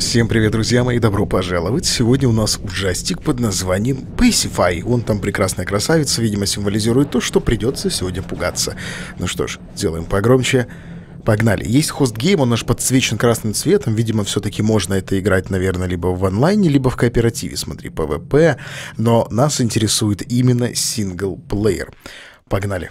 Всем привет, друзья мои, добро пожаловать. Сегодня у нас ужастик под названием Pacify. Он там прекрасная красавица, видимо, символизирует то, что придется сегодня пугаться. Ну что ж, делаем погромче. Погнали. Есть хостгейм, он наш подсвечен красным цветом. Видимо, все-таки можно это играть, наверное, либо в онлайне, либо в кооперативе. Смотри, PvP. Но нас интересует именно синглплеер. Погнали.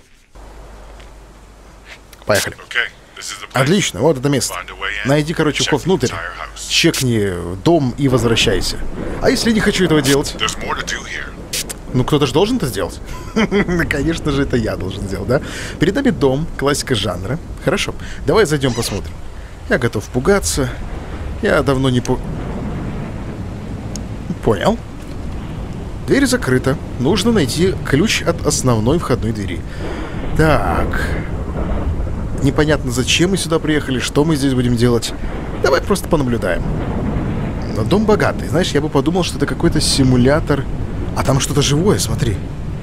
Поехали. Отлично, вот это место. Найди, короче, вход внутрь, чекни дом и возвращайся. А если не хочу этого делать? Ну, кто-то же должен это сделать. Конечно же, это я должен сделать, да? Перед нами дом, классика жанра. Хорошо, давай зайдем посмотрим. Я готов пугаться. Я давно не Понял. Дверь закрыта. Нужно найти ключ от основной входной двери. Так. Непонятно, зачем мы сюда приехали, что мы здесь будем делать. Давай просто понаблюдаем. Но дом богатый. Знаешь, я бы подумал, что это какой-то симулятор. А там что-то живое, смотри.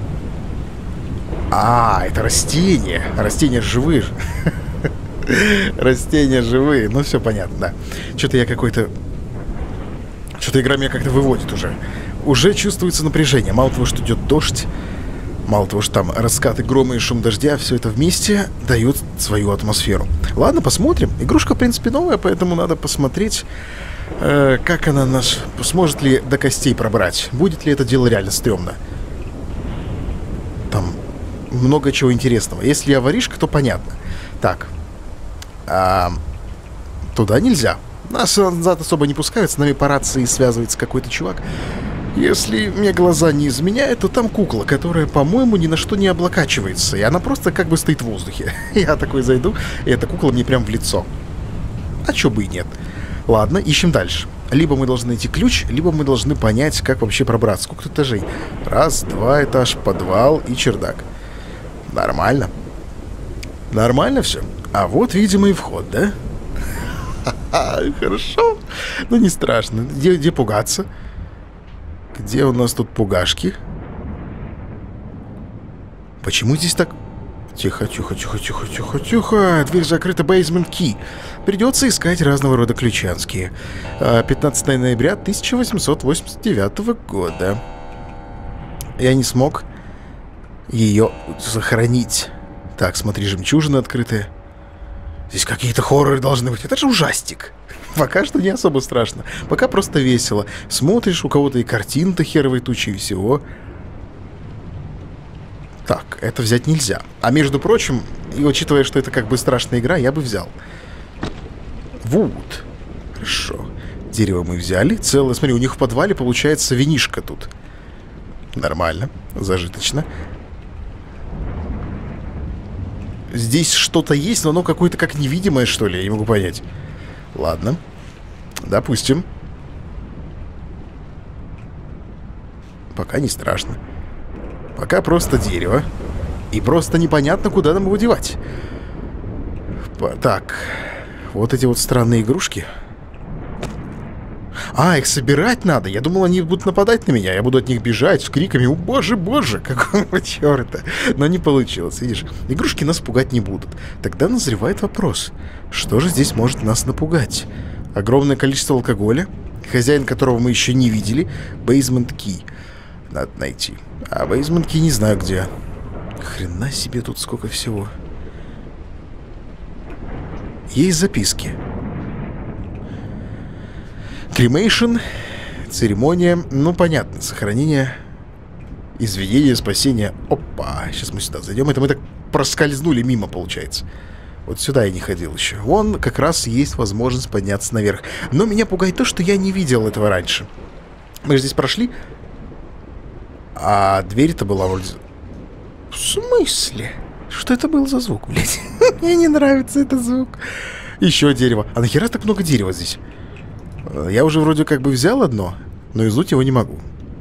А, это растения. Растения живые. Растения живые. Ну, все понятно, да. Что-то я какой-то... Что-то игра меня как-то выводит уже. Уже чувствуется напряжение. Мало того, что идет дождь. Мало того, что там раскаты грома и шум дождя, все это вместе дает свою атмосферу. Ладно, посмотрим. Игрушка, в принципе, новая, поэтому надо посмотреть, как она нас... Сможет ли до костей пробрать. Будет ли это дело реально стрёмно. Там много чего интересного. Если я воришка, то понятно. Так. Туда нельзя. Нас назад особо не пускают. С нами по рации связывается какой-то чувак. Если мне глаза не изменяют, то там кукла, которая, по-моему, ни на что не облокачивается. И она просто как бы стоит в воздухе. Я такой зайду, и эта кукла мне прям в лицо. А чё бы и нет. Ладно, ищем дальше. Либо мы должны найти ключ, либо мы должны понять, как вообще пробраться. Сколько этажей? Раз, два этаж, подвал и чердак. Нормально. Нормально все. А вот, видимо, и вход, да? Хорошо. Ну, не страшно. Где пугаться? Где у нас тут пугашки? Почему здесь так... Тихо, тихо, тихо, тихо, тихо, тихо. Дверь закрыта, basement key. Придется искать разного рода ключанские. 15 ноября 1889 года. Я не смог ее сохранить. Так, смотри, жемчужины открытые. Здесь какие-то хорроры должны быть. Это же ужастик. Пока что не особо страшно. Пока просто весело. Смотришь, у кого-то и картин-то херовой тучи, и всего. Так, это взять нельзя. А между прочим, и учитывая, что это как бы страшная игра, я бы взял. Вот. Хорошо. Дерево мы взяли. Целое. Смотри, у них в подвале получается винишко тут. Нормально. Зажиточно. Здесь что-то есть, но оно какое-то как невидимое, что ли. Я не могу понять. Ладно. Допустим. Пока не страшно. Пока просто дерево. И просто непонятно, куда нам его девать. Так. Вот эти вот странные игрушки. А, их собирать надо. Я думал, они будут нападать на меня. Я буду от них бежать с криками: «О, боже, боже, какого черта!» Но не получилось, видишь. Игрушки нас пугать не будут. Тогда назревает вопрос. Что же здесь может нас напугать? Огромное количество алкоголя, хозяин которого мы еще не видели. Basement key. Надо найти. А basement key не знаю где. Хрена себе тут сколько всего. Есть записки. Кремейшн, церемония, ну понятно, сохранение, изведение, спасение. Опа, сейчас мы сюда зайдем. Это мы так проскользнули мимо, получается. Вот сюда я не ходил еще. Вон как раз есть возможность подняться наверх. Но меня пугает то, что я не видел этого раньше. Мы же здесь прошли. А дверь-то была вроде... В смысле? Что это был за звук, блядь? Мне не нравится этот звук. Еще дерево. А нахера так много дерева здесь? Я уже вроде как бы взял одно, но изучить его не могу.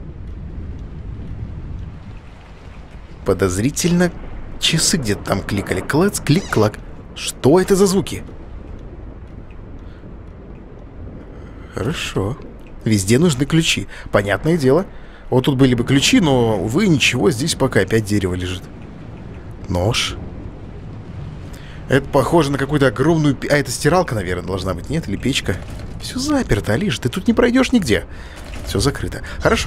Подозрительно. Часы где-то там кликали. Клац, клик-клак. Что это за звуки? Хорошо. Везде нужны ключи. Понятное дело. Вот тут были бы ключи, но, увы, ничего. Здесь пока опять дерево лежит. Нож. Это похоже на какую-то огромную... А, это стиралка, наверное, должна быть, нет? Или печка? Все заперто, Алиш, ты тут не пройдешь нигде. Все закрыто. Хорошо.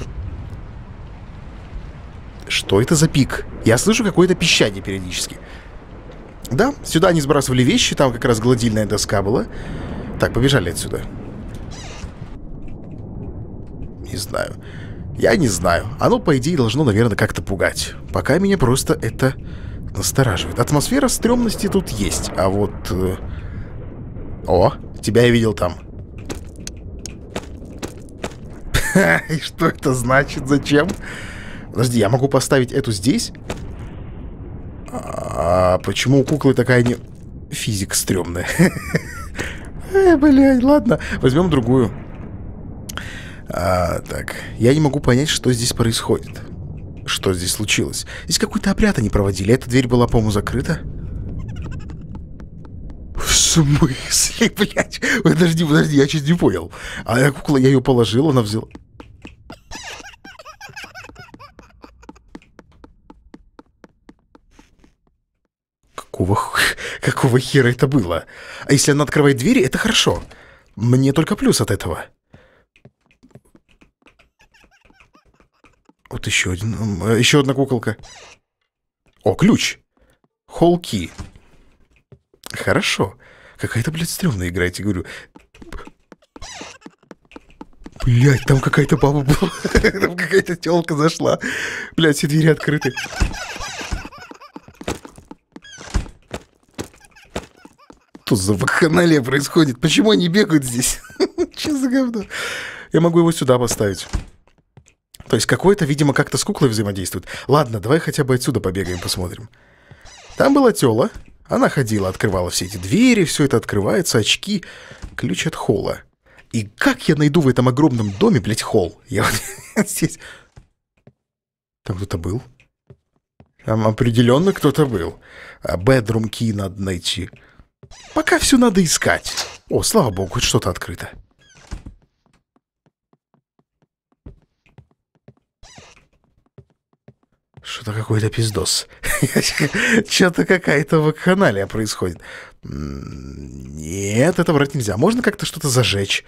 Что это за пик? Я слышу какое-то пищание периодически. Да, сюда они сбрасывали вещи, там как раз гладильная доска была. Так, побежали отсюда. Не знаю. Я не знаю. Оно, по идее, должно, наверное, как-то пугать. Пока меня просто это настораживает. Атмосфера стрёмности тут есть. А вот... О, тебя я видел там. И что это значит? Зачем? Подожди, я могу поставить эту здесь? А почему у куклы такая не... Физика стрёмная. Блядь, ладно. Возьмем другую. Так, я не могу понять, что здесь происходит. Что здесь случилось? Здесь какой-то обряд они проводили. Эта дверь была, по-моему, закрыта. В смысле, блядь? Подожди, я чуть не понял. А кукла, я ее положил, она взяла... Какого хера это было? А если она открывает двери, это хорошо. Мне только плюс от этого. Вот еще одна куколка. О, ключ. Холки. Хорошо. Какая-то, блядь, стрёмная игра, я тебе говорю. Блядь, там какая-то баба была. Там какая-то тёлка зашла. Блядь, все двери открыты. Что за вакханалия происходит? Почему они бегают здесь? Че за говно? Я могу его сюда поставить. То есть какой-то, видимо, как-то с куклой взаимодействует. Ладно, давай хотя бы отсюда побегаем, посмотрим. Там была тёла. Она ходила, открывала все эти двери, все это открывается, очки, ключ от холла. И как я найду в этом огромном доме, блядь, холл? Я вот здесь... Там кто-то был? Там определенно кто-то был. Bedroom key надо найти. Пока все надо искать. О, слава богу, хоть что-то открыто. Что-то какой-то пиздос. Что-то какая-то вакханалия происходит. Нет, это брать нельзя. Можно как-то что-то зажечь.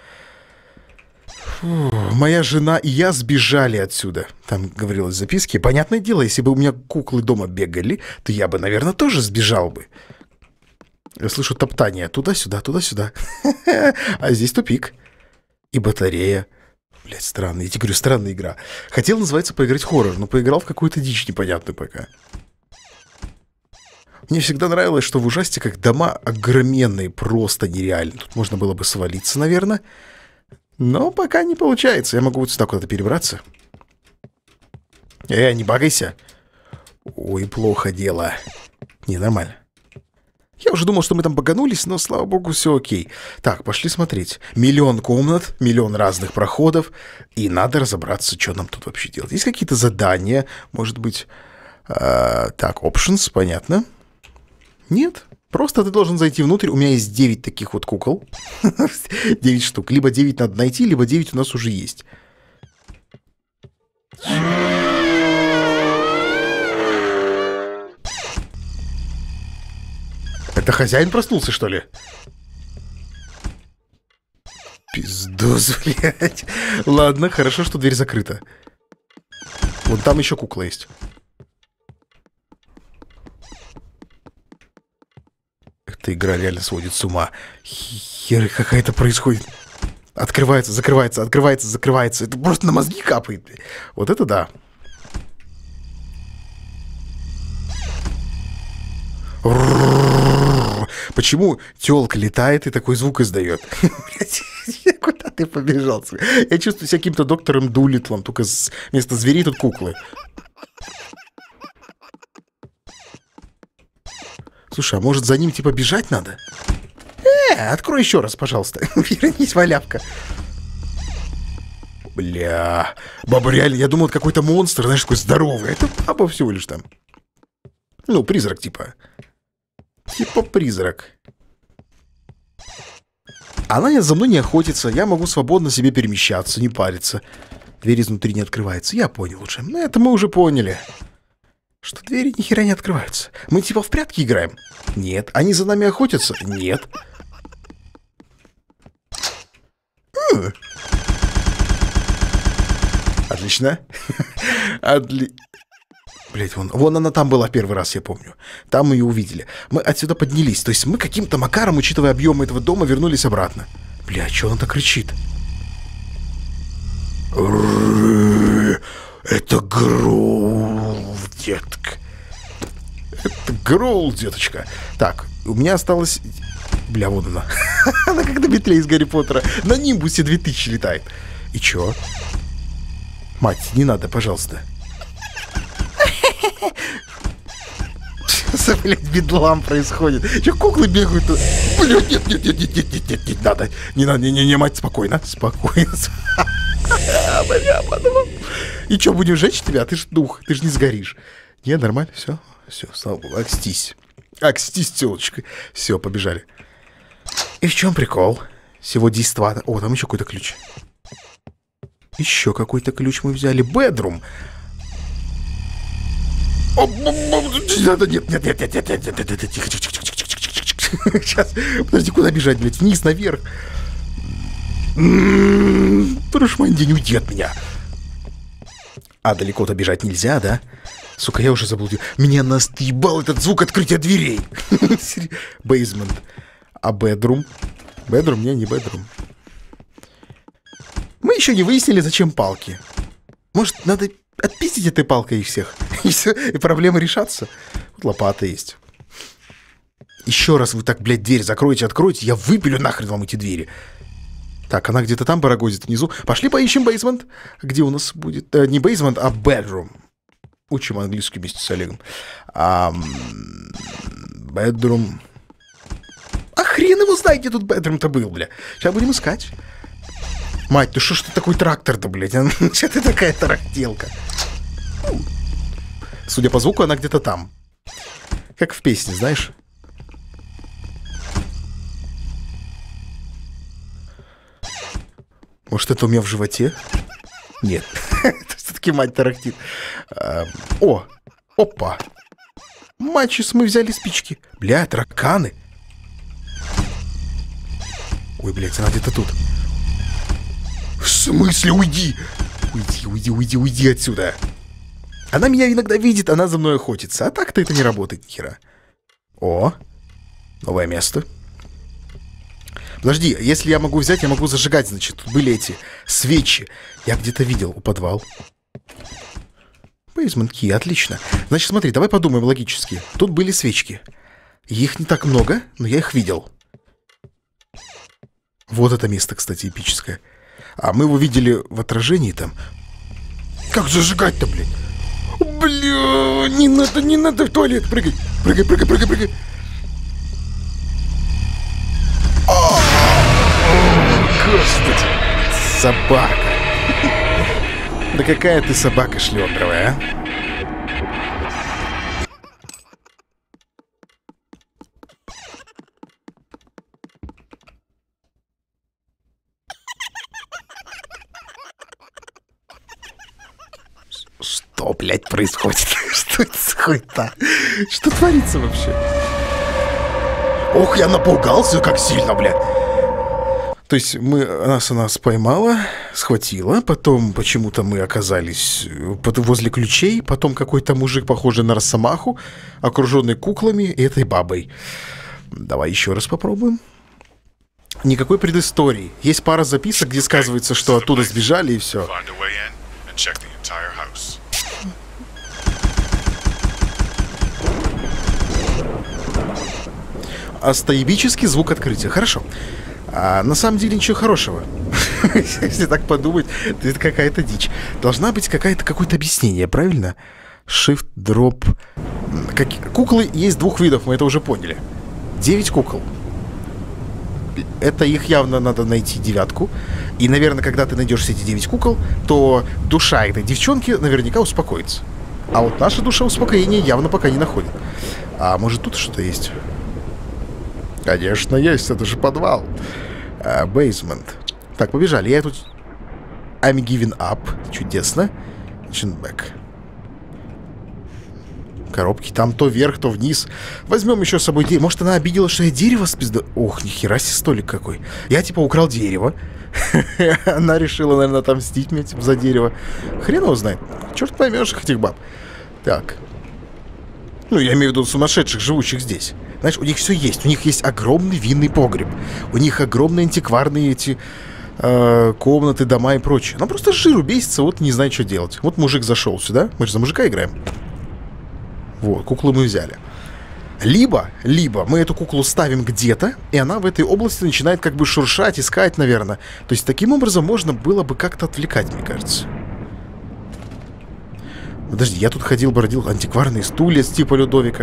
Фу, моя жена и я сбежали отсюда. Там говорилось в записке. Понятное дело, если бы у меня куклы дома бегали, то я бы, наверное, тоже сбежал бы. Я слышу топтание. Туда-сюда, туда-сюда. А здесь тупик. И батарея. Блять, странно. Я тебе говорю, странная игра. Хотел, называется, поиграть в хоррор, но поиграл в какую-то дичь непонятную пока. Мне всегда нравилось, что в ужастиках дома огроменные, просто нереально. Тут можно было бы свалиться, наверное. Но пока не получается. Я могу вот сюда куда-то перебраться. Не багайся. Ой, плохо дело. Не, нормально. Я уже думал, что мы там баганулись, но, слава богу, все окей. Так, пошли смотреть. 1 000 000 комнат, 1 000 000 разных проходов. И надо разобраться, что нам тут вообще делать. Есть какие-то задания, может быть... так, options, понятно. Нет, просто ты должен зайти внутрь. У меня есть 9 таких вот кукол. 9 штук. Либо 9 надо найти, либо 9 у нас уже есть. Это хозяин проснулся, что ли? Пиздос, блядь. Ладно, хорошо, что дверь закрыта. Вон там еще кукла есть. Эта игра реально сводит с ума. Хер какая-то происходит. Открывается, закрывается, открывается, закрывается. Это просто на мозги капает. Вот это да. Почему тёлка летает и такой звук издает? Куда ты побежал? Я чувствую себя каким-то доктором Дулитлом, только вместо зверей тут куклы. Слушай, а может за ним типа бежать надо? Открой еще раз, пожалуйста. Вернись, малявка. Бля. Баба реально, я думал, это какой-то монстр, знаешь, такой здоровый. Это баба всего лишь там. Ну, призрак типа. Типа призрак. Она за мной не охотится. Я могу свободно себе перемещаться, не париться. Дверь изнутри не открывается. Я понял уже. Ну, это мы уже поняли. Что двери ни хера не открываются. Мы типа в прятки играем? Нет. Они за нами охотятся? Нет. Отлично. Блять, вон она там была первый раз, я помню. Там мы ее увидели. Мы отсюда поднялись. То есть мы каким-то макаром, учитывая объемы этого дома, вернулись обратно. Бля, что она так кричит? Это Гроул, детка. Это Гроул, деточка. Так, у меня осталось... Бля, вот она. Она как на метле из Гарри Поттера. На Нимбусе 2000 летает. И чё? Мать, не надо, пожалуйста. Что за, блядь, бедлам происходит? Че, куклы бегают тут? Блядь, нет, не надо. Не надо, не, мать, спокойно. Спокойно. Бля, подумал. И что, будем жечь тебя? Ты ж дух, ты ж не сгоришь. Не, нормально, все, слава богу. Акстись, телочка. Все, побежали. И в чем прикол? Всего 10 ватт. О, там еще какой-то ключ. Еще какой-то ключ мы взяли. Бедрум. Нет. Тихо. Сейчас. Подожди, куда бежать, блядь? Вниз, наверх. Прошманди, не уйди от меня. А далеко-то бежать нельзя, да? Сука, я уже заблудил. Меня настебал этот звук открытия дверей. Бейсмент. А бедрум? Бедрум? Не бедрум. Мы еще не выяснили, зачем палки. Может, надо отпиздить этой палкой их всех? И все, и проблемы решатся. Вот лопата есть. Еще раз вы так, блядь, дверь закроете, откроете, я выпилю нахрен вам эти двери. Так, она где-то там барагозит внизу. Пошли поищем бейсмент. Где у нас будет... не бейсмент, а bedroom. Учим английский вместе с Олегом. Bedroom. А хрен его знает, где тут bedroom-то был, бля. Сейчас будем искать. Мать, ну что ж ты такой трактор-то, блядь? Что ты такая тарахтелка? Судя по звуку, она где-то там. Как в песне, знаешь? Может, это у меня в животе? Нет. Это все-таки мать тарахтит. О! Опа! Мачис, мы взяли спички. Бля, тараканы. Ой, блядь, она где-то тут. В смысле? Уйди! Уйди отсюда. Она меня иногда видит, она за мной охотится. А так-то это не работает, ни хера. О! Новое место. Подожди, если я могу взять, я могу зажигать, значит. Тут были эти свечи. Я где-то видел у подвал. Basement key, отлично. Значит, смотри, давай подумаем логически. Тут были свечки. Их не так много, но я их видел. Вот это место, кстати, эпическое. А мы его видели в отражении там. Как зажигать-то, блядь? Бля, не надо в туалет. Прыгай. Господи, собака. Да какая ты собака шлёндровая, а? Что, блядь, происходит? Что это за хуйта? Что творится вообще? Ох, я напугался, как сильно, блядь. То есть она поймала, схватила, потом почему-то мы оказались возле ключей, потом какой-то мужик, похожий на Росомаху, окруженный куклами и этой бабой. Давай еще раз попробуем. Никакой предыстории. Есть пара записок, где сказывается, что оттуда сбежали и все. Астаебический звук открытия. Хорошо. А на самом деле ничего хорошего. Если так подумать, то это какая-то дичь. Должна быть какое-то объяснение, правильно? Shift, drop. Куклы есть двух видов, мы это уже поняли. 9 кукол. Это их явно надо найти 9. И, наверное, когда ты найдешь все эти 9 кукол, то душа этой девчонки наверняка успокоится. А вот наша душа успокоения явно пока не находит. А может тут что-то есть? Конечно, есть, это же подвал. Basement. Так, побежали. Я тут... I'm giving up. Чудесно. Back. коробки. Там то вверх, то вниз. Возьмем еще с собой дерево. Может, она обиделась, что я дерево спизда... Ох, нихера себе столик какой. Я, типа, украл дерево. Она решила, наверное, отомстить мне, типа, за дерево. Хрен его знает. Черт поймешь этих баб. Так. Ну, я имею в виду сумасшедших, живущих здесь. Знаешь, у них все есть. У них есть огромный винный погреб. У них огромные антикварные эти комнаты, дома и прочее. Она просто с жиру бесится, вот не знает, что делать. Вот мужик зашел сюда. Мы же за мужика играем. Вот, куклу мы взяли. Либо мы эту куклу ставим где-то, и она в этой области начинает как бы шуршать, искать, наверное. То есть таким образом можно было бы как-то отвлекать, мне кажется. Подожди, я тут ходил-бродил, антикварные стулья с типа Людовика.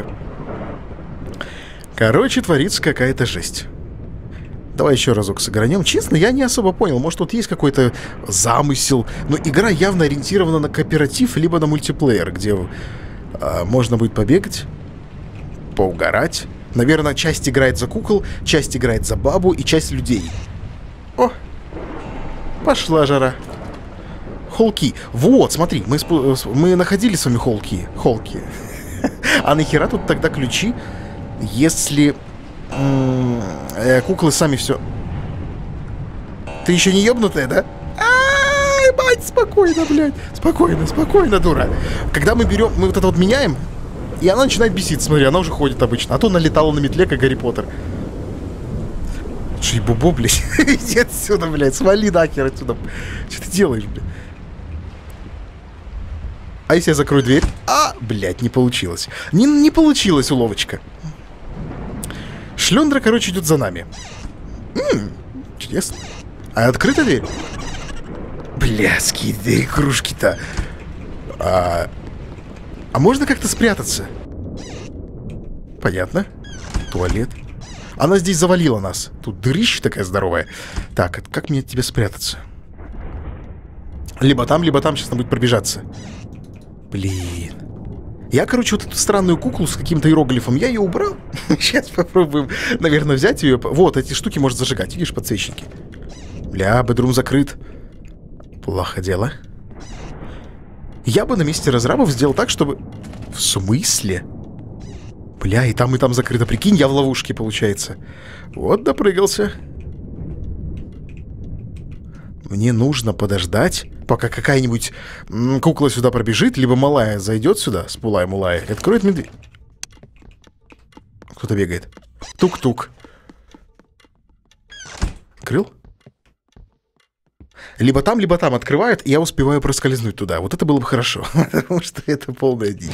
Короче, творится какая-то жесть. Давай еще разок сыгранем. Честно, я не особо понял. Может, тут есть какой-то замысел. Но игра явно ориентирована на кооператив, либо на мультиплеер, где можно будет побегать, поугарать. Наверное, часть играет за кукол, часть играет за бабу и часть людей. О! Пошла жара. Холки. Вот, смотри, мы находили с вами холки. А нахера тут тогда ключи, если куклы сами все... Ты еще не ебнутая, да? Ай, мать, спокойно, блядь. Спокойно, дура. Когда мы берем, мы вот это вот меняем, и она начинает бесить. Смотри, она уже ходит обычно. А то налетала на метле, как Гарри Поттер. Что, бубо, блядь? Иди отсюда, блядь. Свали нахер отсюда. Что ты делаешь, блядь? А если я закрою дверь? Блядь, не получилось. Не получилась уловочка. Шлендра, короче, идет за нами. Чудесно. А открыта дверь? Блядские кружки-то. А можно как-то спрятаться? Понятно. Туалет. Она здесь завалила нас. Тут дырища такая здоровая. Так, как мне от тебя спрятаться? Либо там, сейчас надо будет пробежаться. Блин. Я, короче, вот эту странную куклу с каким-то иероглифом, я ее убрал. Сейчас попробуем, наверное, взять ее. Вот, эти штуки может зажигать. Видишь, подсвечники. Бля, бедрум закрыт. Плохо дело. Я бы на месте разрабов сделал так, чтобы... В смысле? Бля, и там закрыто. Прикинь, я в ловушке, получается. Вот, допрыгался. Мне нужно подождать, пока какая-нибудь кукла сюда пробежит, либо малая зайдет сюда с пулай-мулай и откроет мне дверь. Кто-то бегает. Тук-тук. Открыл? Либо там открывают, и я успеваю проскользнуть туда. Вот это было бы хорошо, потому что это полная дичь.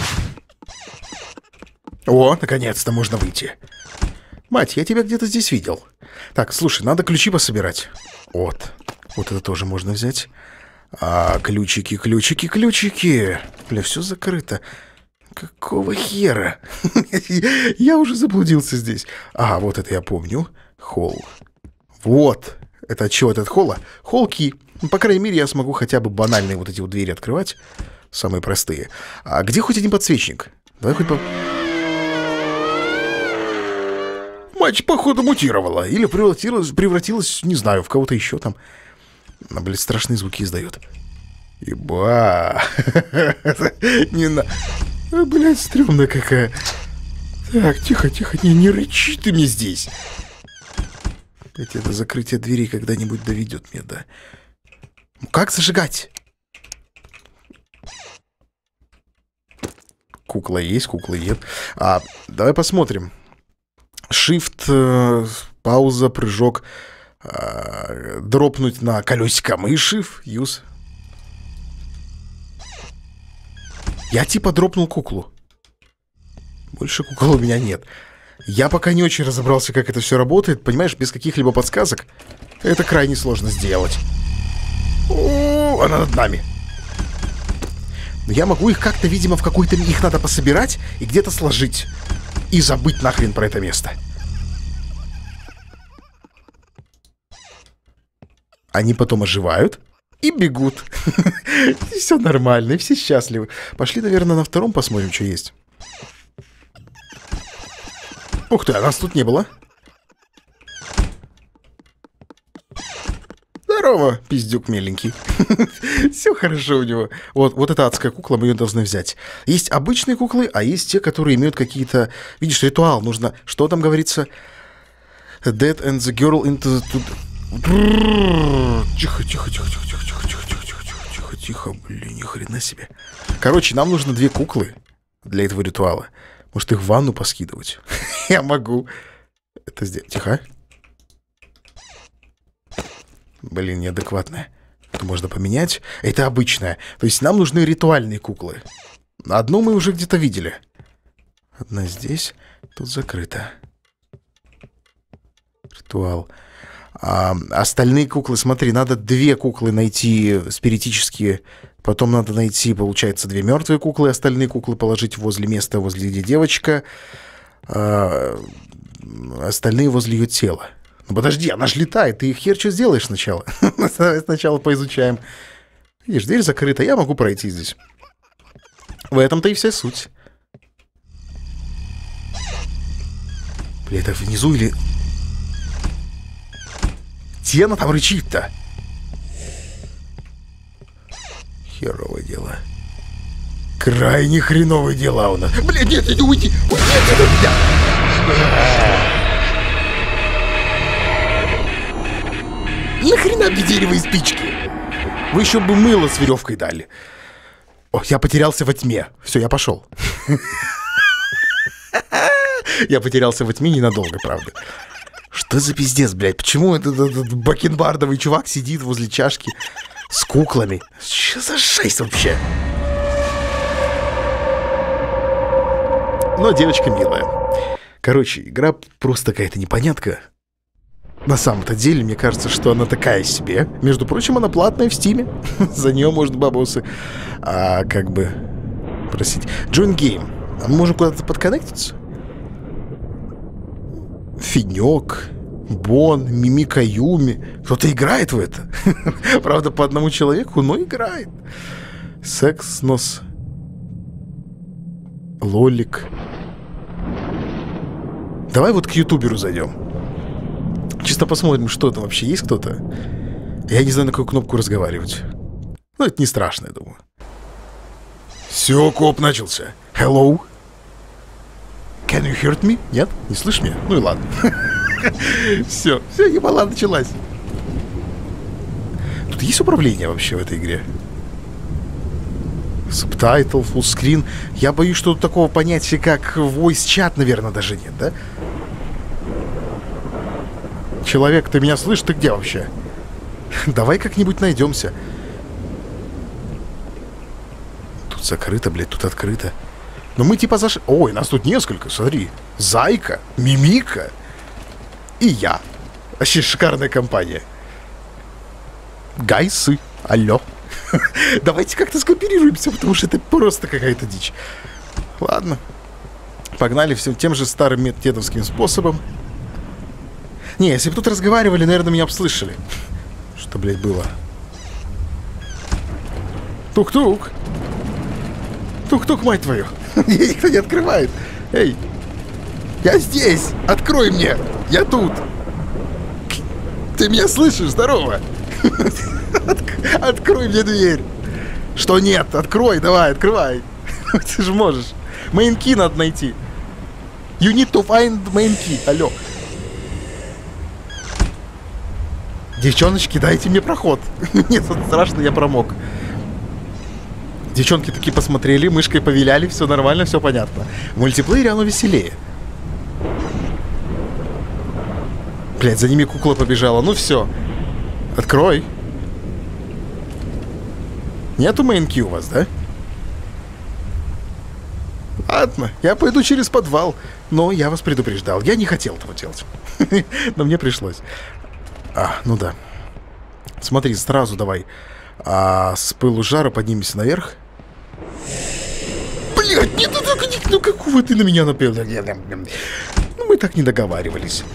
О, наконец-то можно выйти. Мать, я тебя где-то здесь видел. Так, слушай, надо ключи пособирать. Вот это тоже можно взять. Ключики. Бля, все закрыто. Какого хера? Я уже заблудился здесь. Вот это я помню. Холл. Вот. Это от чего этот холла? Холки. По крайней мере, я смогу хотя бы банальные вот эти вот двери открывать. Самые простые. А где хоть один подсвечник? Давай хоть Мать, походу, мутировала. Или превратилась, не знаю, в кого-то еще там. Она, блядь, страшные звуки издает. Еба. Не на... Блядь, стрёмная какая. Так, тихо. Не рычи ты мне здесь. Опять это закрытие дверей когда-нибудь доведет меня, да. Как зажигать? Кукла есть, куклы нет. Давай посмотрим. Shift, пауза, прыжок. Дропнуть на колесико мыши. Use. Я типа дропнул куклу. Больше кукол у меня нет. Я пока не очень разобрался, как это все работает. Понимаешь, без каких-либо подсказок это крайне сложно сделать. Она над нами. Но я могу их как-то, видимо, в какой-то... Их надо пособирать и где-то сложить. И забыть нахрен про это место. Они потом оживают и бегут. И все нормально, и все счастливы. Пошли, наверное, на втором посмотрим, что есть. Ух ты, а нас тут не было. Здорово. Здорово, пиздюк миленький. Все хорошо у него. Вот эта адская кукла, мы ее должны взять. Есть обычные куклы, а есть те, которые имеют какие-то... Видишь, ритуал нужно... Что там говорится? Dead and the girl into the... Тихо, тихо, тихо, тихо, тихо, тихо, тихо, тихо, тихо, тихо, тихо, блин, ни хрена себе. Короче, нам нужно 2 куклы для этого ритуала. Может, их в ванну поскидывать? Я могу это сделать. Тихо. Блин, неадекватная. Это можно поменять. Это обычная. То есть нам нужны ритуальные куклы. Одну мы уже где-то видели. Одна здесь. Тут закрыто. Ритуал. Остальные куклы, смотри, надо 2 куклы найти спиритические. Потом надо найти, получается, 2 мертвые куклы. Остальные куклы положить возле места, возле где девочка. Остальные возле ее тела. Ну подожди, она ж летает, ты хер что сделаешь сначала? Сначала поизучаем. Видишь, дверь закрыта, я могу пройти здесь. В этом-то и вся суть. Бля, это внизу или... Где она там рычит-то? Херовое дело. Крайне хреновое дело у нас. Бля, нет, иди, уйди! Уйди отсюда, бля! Нахрена мне дерево и спички? Вы еще бы мыло с веревкой дали. О, я потерялся во тьме. Все, я пошел. Я потерялся во тьме ненадолго, правда. Что за пиздец, блядь? Почему этот бакенбардовый чувак сидит возле чашки с куклами? Что за жесть вообще? Но девочка милая. Короче, игра просто какая-то непонятка. На самом-то деле, мне кажется, что она такая себе. Между прочим, она платная в Стиме. За нее можно бабосы. Как бы... Простите. Join Game. А мы можем куда-то подконнектиться? Финек, Бон, Мимика Юми. Кто-то играет в это. Правда, по одному человеку, но играет. Секснос. Лолик. Давай вот к ютуберу зайдем. Чисто посмотрим, что там вообще есть кто-то. Я не знаю, на какую кнопку разговаривать. Ну, это не страшно, я думаю. Все, коп начался. Hello? Can you hear me? Нет? Не слышишь меня? Ну и ладно. Все, ебала началась. Тут есть управление вообще в этой игре? Субтайтл, фуллскрин. Я боюсь, что тут такого понятия, как voice chat, наверное, даже нет, да? Человек, ты меня слышишь? Ты где вообще? Давай как-нибудь найдемся. Тут закрыто, блядь, тут открыто. Но мы типа зашли... Ой, нас тут несколько, смотри. Зайка, Мимика и я. Вообще шикарная компания. Гайсы, алло. Давайте как-то скооперируемся, потому что это просто какая-то дичь. Ладно. Погнали всем тем же старым дедовским способом. Не, если бы тут разговаривали, наверное, меня бы слышали. Что, блядь, было? Тук-тук. Тук-тук, мать твою. Никто не открывает. Эй, я здесь. Открой мне. Я тут. Ты меня слышишь? Здорово. Открой мне дверь. Что нет? Открой, давай, открывай. Ты же можешь. Main key надо найти. You need to find main key. Алло. Девчоночки, дайте мне проход. Нет, страшно, я промок. Девчонки такие посмотрели, мышкой повиляли, все нормально, все понятно. В мультиплеере оно веселее. Блять, за ними кукла побежала. Ну все. Открой. Нету мейнки у вас, да? Ладно, я пойду через подвал. Но я вас предупреждал. Я не хотел этого делать. Но мне пришлось. Ну да. Смотри, сразу давай с пылу жара поднимемся наверх. Блядь, нет, ну какого ты на меня напел? Ну мы так не договаривались.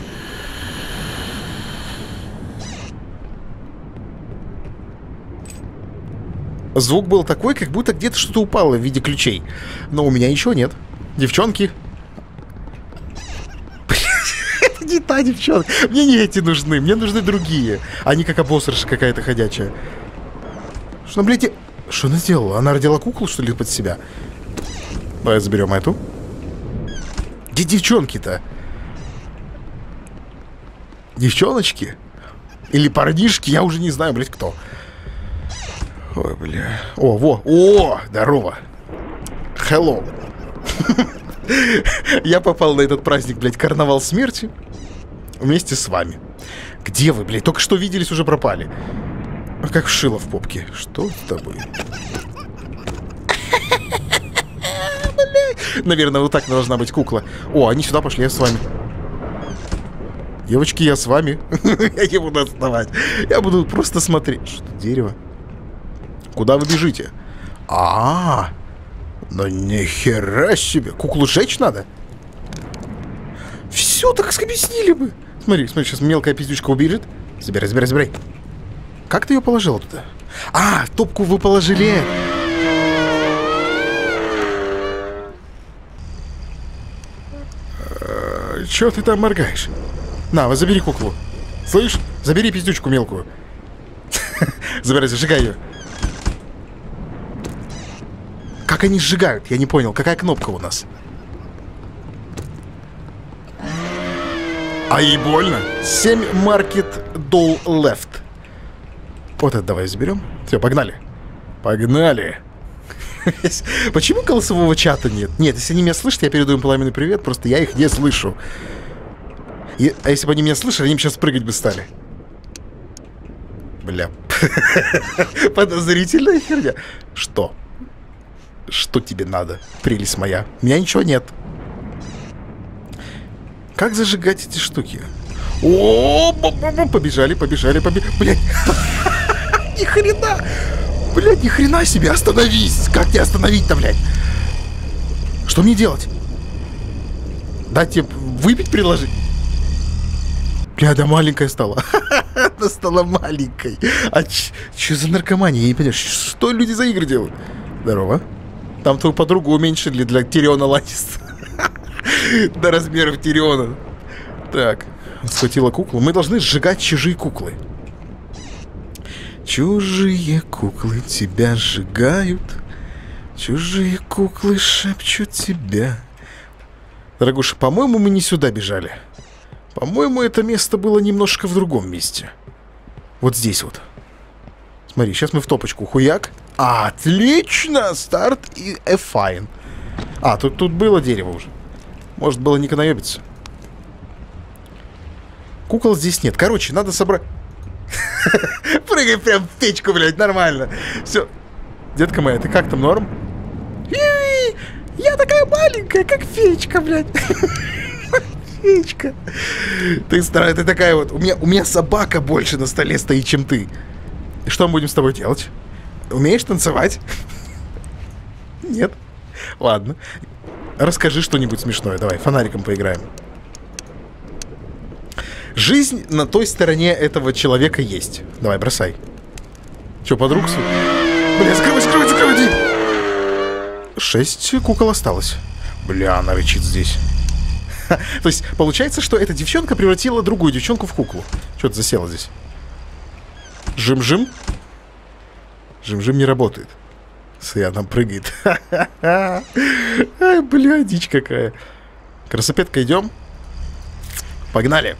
Звук был такой, как будто где-то что-то упало в виде ключей. Но у меня ничего нет. Девчонки. Блядь, это не та девчонка. Мне не эти нужны, мне нужны другие. Они как обосрыша какая-то ходячая. Что, блядь, что она сделала? Она родила куклу, что ли, под себя? Давай заберем эту. Где девчонки-то? Девчоночки? Или парнишки? Я уже не знаю, блядь, кто. Ой, бля. О, во. О, здорово. Hello. Я попал на этот праздник, блядь, карнавал смерти. Вместе с вами. Где вы, блядь? Только что виделись, уже пропали. Как вшило в попке. Что с тобой? Наверное, вот так должна быть кукла. О, они сюда пошли, я с вами. Девочки, я с вами. Я не буду отставать. Я буду просто смотреть. Что, дерево? Куда вы бежите? Ну нихера себе. Куклу сжечь надо? Все, так объяснили бы. Смотри, сейчас мелкая пиздючка убежит. Забирай. Как ты ее положила туда? Топку вы положили. Чё ты там моргаешь? На, забери куклу. Слышь, забери пиздючку мелкую. Забирай, зажигай ее. Как они сжигают? Я не понял. Какая кнопка у нас? А ей больно. 7 Market Doll Left. Вот это давай заберем. Все, погнали. Почему голосового чата нет? Нет, если они меня слышат, я передаю им пламенный привет. Просто я их не слышу. А если бы они меня слышали, они бы сейчас прыгать бы стали. Бля. Подозрительная херня. Что? Что тебе надо, прелесть моя? У меня ничего нет. Как зажигать эти штуки? О, побежали. Блядь. Ни хрена. Блядь, ни хрена себе. Остановись. Как тебя остановить-то, блядь? Что мне делать? Дать тебе выпить предложить? Бля, да маленькая стала. Она стала маленькой. А что за наркомания? Я не понимаю, что люди за игры делают? Здорово. Там твою подругу уменьшили для Тириона Ланнистера. До размеров Тириона. Так, схватила куклу. Мы должны сжигать чужие куклы. Чужие куклы тебя сжигают. Чужие куклы шепчут тебя. Дорогуша, по-моему, мы не сюда бежали. По-моему, это место было немножко в другом месте. Вот здесь вот. Смотри, сейчас мы в топочку. Хуяк. Отлично! Старт и F-Fine. Тут было дерево уже. Может, было не наебиться. Кукол здесь нет. Короче, надо собрать... Прыгай прям в печку, блядь, нормально. Все. Детка моя, ты как там, норм? Я такая маленькая, как феечка, блядь. Феечка. Ты старая, ты такая вот. У меня собака больше на столе стоит, чем ты. И что мы будем с тобой делать? Умеешь танцевать? Нет? Ладно. Расскажи что-нибудь смешное. Давай, фонариком поиграем. Жизнь на той стороне этого человека есть. Давай, бросай. Че, подруг? Бля, закрывай. 6 кукол осталось. Бля, она рычит здесь. То есть, получается, что эта девчонка превратила другую девчонку в куклу. Что-то засело здесь. Жим-жим. Жим-жим не работает. Она прыгает. Ай, бля, дичь какая. Красопетка, идем. Погнали.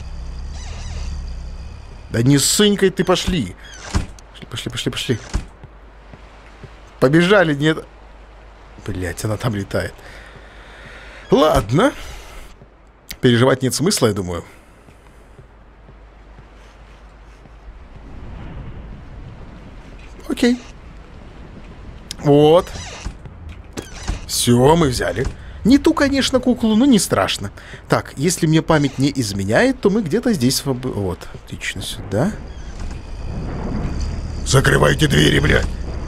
Да не сынькой ты, пошли. Пошли. Побежали, нет. Блять, она там летает. Ладно. Переживать нет смысла, я думаю. Окей. Вот. Все, мы взяли. Не ту, конечно, куклу, но не страшно. Так, если мне память не изменяет, то мы где-то здесь... Вот, отлично, сюда. Закрывайте двери, блядь.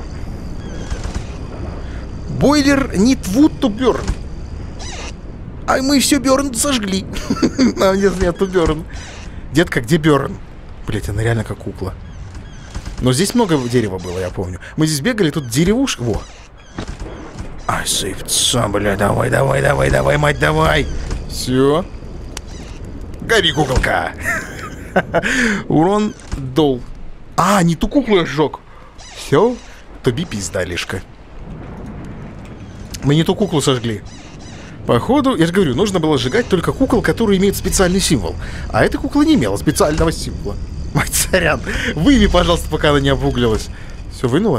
Бойлер need wood to burn. А мы все Бёрн сожгли. А нету Бёрн. Детка, где Бёрн? Блять, она реально как кукла. Но здесь много дерева было, я помню. Мы здесь бегали, тут деревушка. Во. Ай, сыпется, бля, давай, мать, давай. Все. Гори, куколка. Урон дол. А, не ту куклу я сжег. Все, тоби пизда, Лешка. Мы не ту куклу сожгли. Походу, я же говорю, нужно было сжигать только кукол, которые имеют специальный символ. А эта кукла не имела специального символа. Мать сорян. Выйми, пожалуйста, пока она не обуглилась. Все, вынула?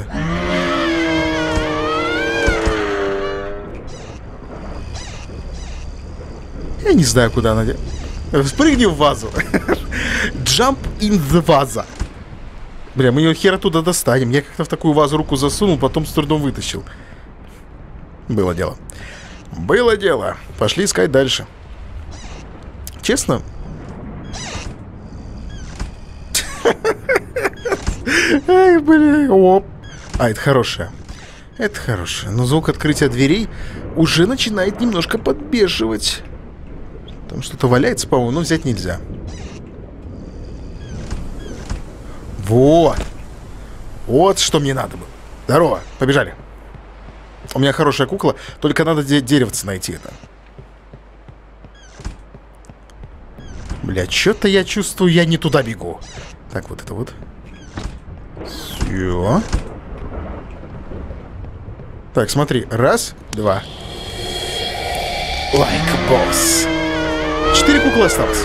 Я не знаю, куда она... Спрыгни в вазу. Jump in the ваза. Бля, мы ее хер оттуда достанем. Я как-то в такую вазу руку засунул, потом с трудом вытащил. Было дело. Было дело. Пошли искать дальше. Честно? Ай, блин. Оп. А, это хорошее. Это хорошее. Но звук открытия дверей уже начинает немножко подбешивать. Там что-то валяется, по-моему, но взять нельзя. Вот. Вот что мне надо было. Здорово. Побежали. У меня хорошая кукла, только надо деревце найти это. Бля, что-то я чувствую, я не туда бегу. Так, вот это вот. Все. Так, смотри. Раз, два. Like boss. 4 куклы осталось.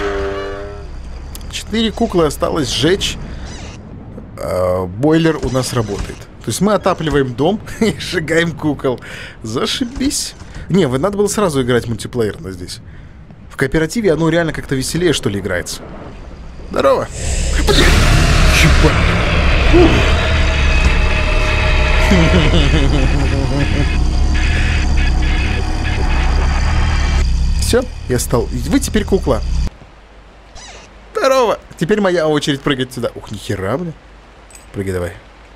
4 куклы осталось сжечь. Бойлер у нас работает. То есть мы отапливаем дом и сжигаем кукол. Зашибись. Не, надо было сразу играть мультиплеерно здесь. В кооперативе оно реально как-то веселее, что ли, играется. Здорово. Все, я стал. Вы теперь кукла. Здорово. Теперь моя очередь прыгать сюда. Ух, нихера, бля. Прыгай давай.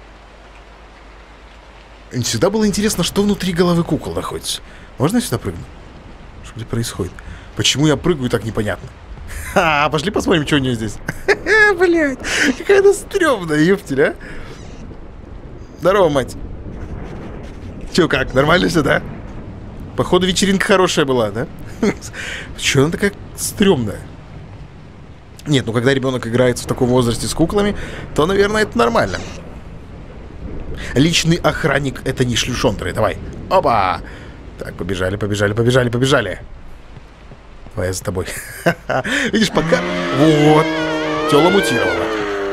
Всегда было интересно, что внутри головы кукол находится. Можно я сюда прыгну? Что здесь происходит? Почему я прыгаю, так непонятно. Ха, пошли посмотрим, что у нее здесь. Блять, какая она стрёмная, ёптель, а. Здорово, мать. Чё, как, нормально все, да? Походу, вечеринка хорошая была, да? Чё она такая стрёмная? Нет, ну когда ребенок играет в таком возрасте с куклами, то, наверное, это нормально. Личный охранник — это не шлюшондры. Давай. Опа! Так, побежали, побежали, побежали, побежали. Давай я за тобой. Видишь, пока... Вот. Тёла мутировала.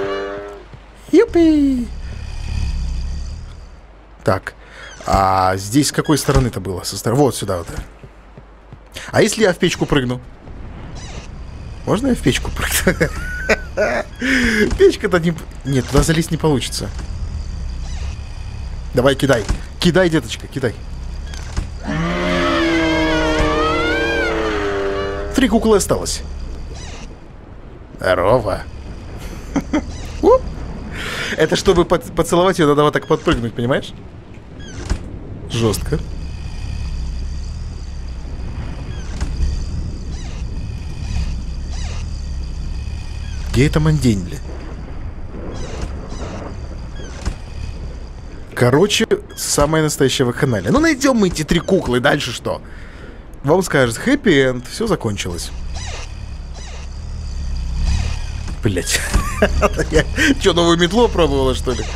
Юпи! Так. А здесь с какой стороны-то было? Со стороны... Вот сюда вот. А если я в печку прыгну? Можно я в печку прыгну? Печка-то не... Нет, туда залезть не получится. Давай, кидай. Кидай, деточка, кидай. 3 куклы осталось. Здорово. Это чтобы поцеловать ее, надо вот так подпрыгнуть, понимаешь? Жестко. Где это мандень, бля? Короче, самая настоящая вакханалия. Ну, найдем мы эти 3 куклы, дальше что? Вам скажет, хэппи-энд, все закончилось. Блять. Че, новую метлу пробовала, что ли?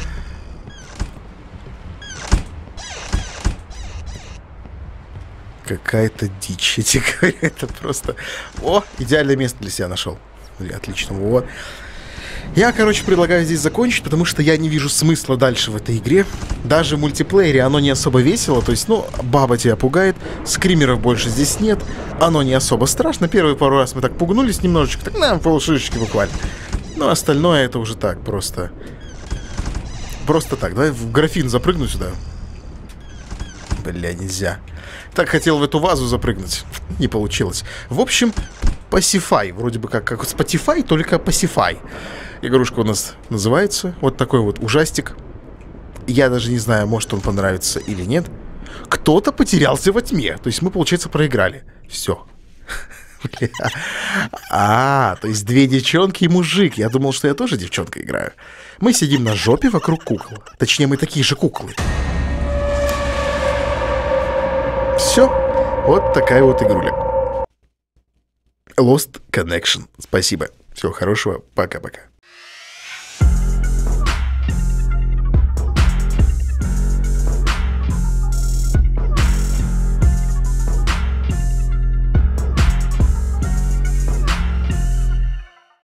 Какая-то дичь, я тебе говорю, это просто... О, идеальное место для себя нашел. Бля, отлично, вот. Я, короче, предлагаю здесь закончить, потому что я не вижу смысла дальше в этой игре. Даже в мультиплеере оно не особо весело. То есть, ну, баба тебя пугает, скримеров больше здесь нет. Оно не особо страшно. Первые пару раз мы так пугнулись немножечко. Так, на, полшишечки буквально. Но остальное это уже так, просто... Просто так. Давай в графин запрыгну сюда. Бля, нельзя. Так хотел в эту вазу запрыгнуть. Не получилось. В общем, Pacify. Вроде бы как Spotify, только Pacify. Игрушка у нас называется. Вот такой вот ужастик. Я даже не знаю, может он понравится или нет. Кто-то потерялся во тьме. То есть мы, получается, проиграли. Все. А, то есть 2 девчонки и мужик. Я думал, что я тоже девчонка играю. Мы сидим на жопе вокруг кукол. Точнее, мы такие же куклы. Все. Вот такая вот игруля. Lost Connection. Спасибо. Всего хорошего. Пока-пока.